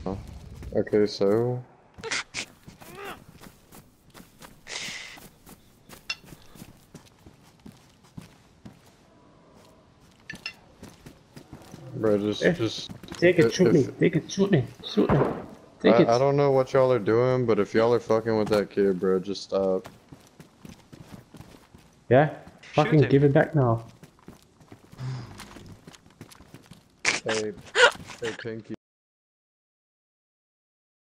Okay, so... Bro, just... Take it, shoot me. If, Take it, shoot me. Shoot me. Take I it. don't know what y'all are doing, but if y'all are fucking with that kid, bro, just stop. Yeah? Shoot Fucking him. give it back now. Hey, hey, Pinky.